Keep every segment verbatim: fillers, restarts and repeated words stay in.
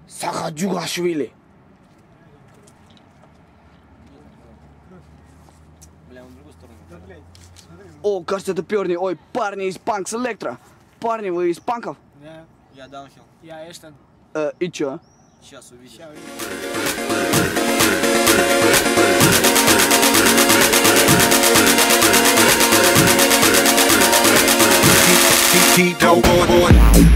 Сахаджугашвили. Бля, он в другую сторону. О, кажется, это перни. Ой, парни из Панкс Электро. Парни, вы из панков? Да. Я даунхилл. Я Эштон. Э, и чё? Сейчас увидишь. Ща увидишь. Tito boy.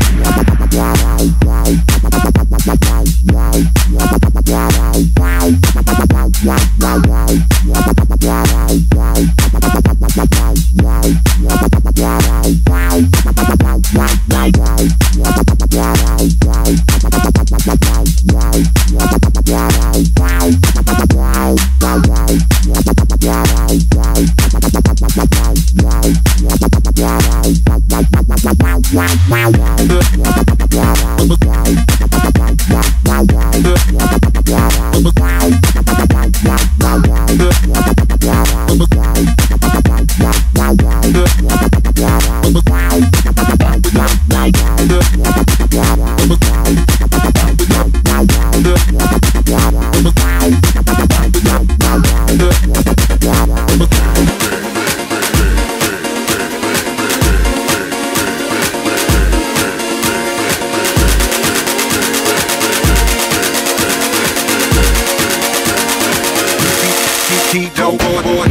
Tito boy.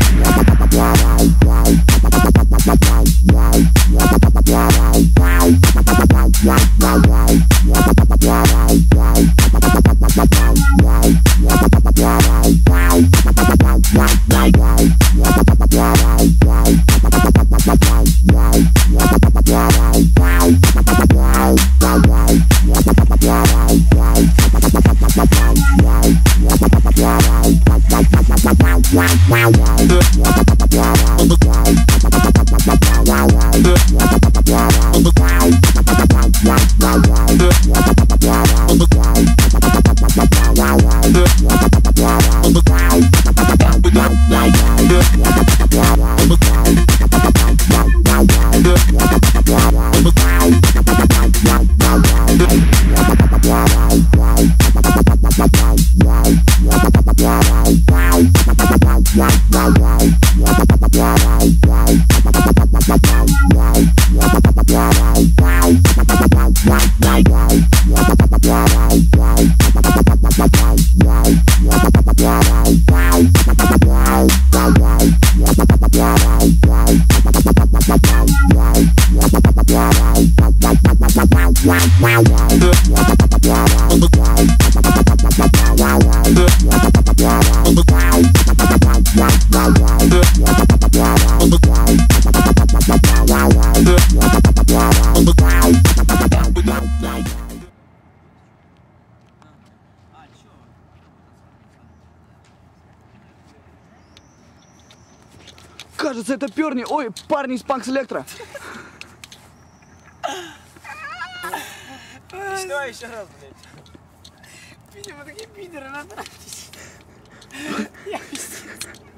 Кажется, это перни. Ой, парни из Панкс Электро. Что еще раз, блядь? Видимо, такие пидоры, надо. Я пиздец.